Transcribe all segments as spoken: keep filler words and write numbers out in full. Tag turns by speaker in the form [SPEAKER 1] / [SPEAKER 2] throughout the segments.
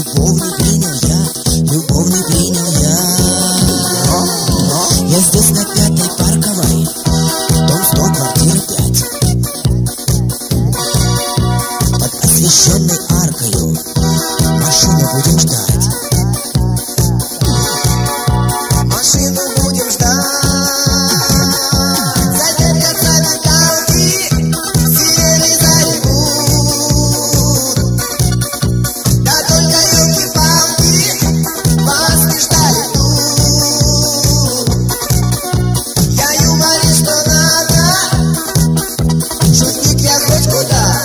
[SPEAKER 1] любовь не принял я, любовь не принял я. Я здесь на Пятой Парковой, дом сто, квартира пять. Под освещенной аркою машину будем ждать. Машину будем ждать. Завертятся виталки, сирени заревут. Да только елки-палки, вас не ждали тут. Я юморист, что надо, шутник я хоть куда.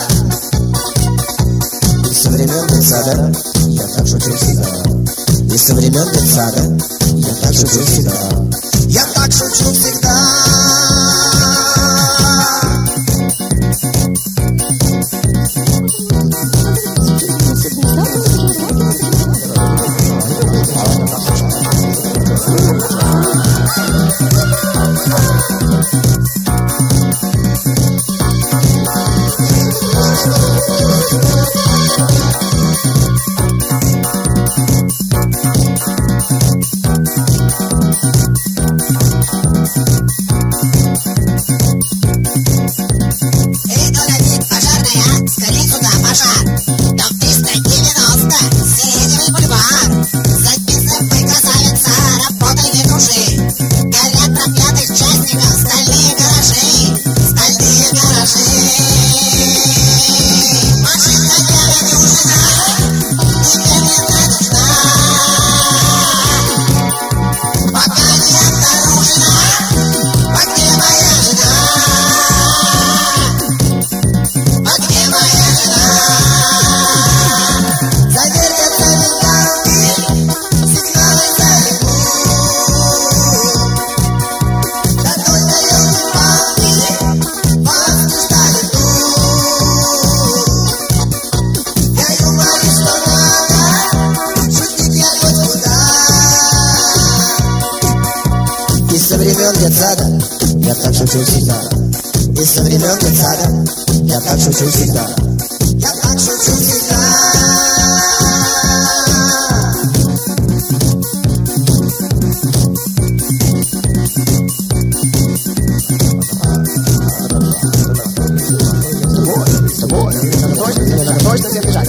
[SPEAKER 1] И со времен детсада я так шучу всегда. И со времен детсада я так шучу всегда. Я так шучу всегда. Детсада, я так шучу всегда. И со времен детсада я так шучу всегда. Я так шучу всегда. С тобой, надо точно, тебе надо точно всем бежать.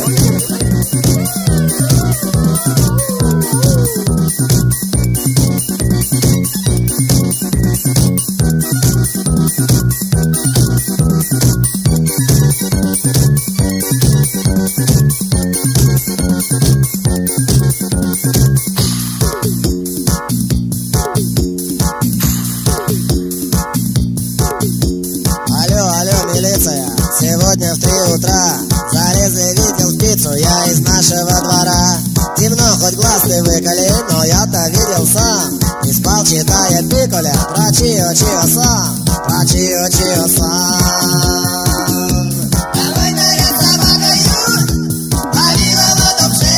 [SPEAKER 1] Сегодня в три утра залезли, видел птицу я из нашего двора. Темно, хоть глаз ты выколи, но я-то видел сам. Не спал, читая Пиколя про Чио-Чио-сан, про Чио-Чио-сан. Давай наряд собакою, лови его топше.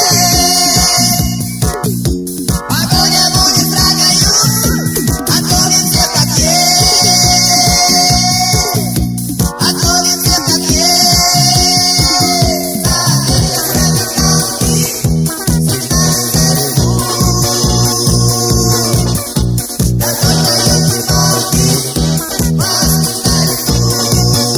[SPEAKER 1] Погоня будет дракою, отгонит всех как есть. Отгонит всех как есть. Да только елки-палки, вас не ждали тут.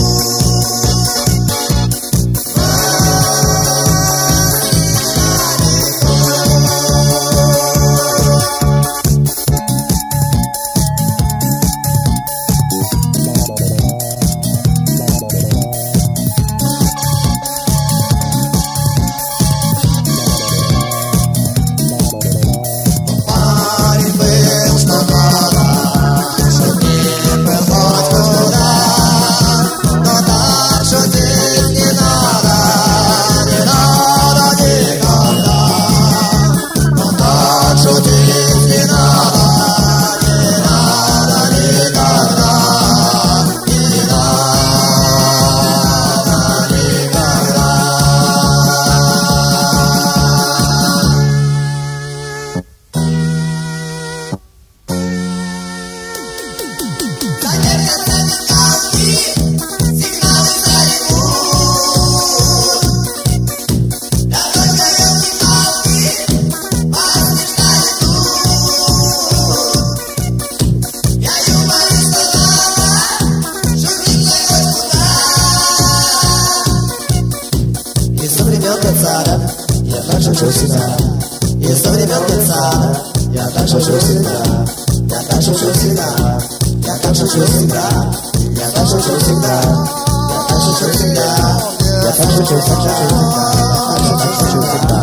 [SPEAKER 1] я так шучу всегда. И со времен детсада я так шучу всегда. Я так шучу всегда. Я так шучу всегда. Я так шучу всегда. Я так шучу всегда. Я так шучу всегда. Я так шучу всегда.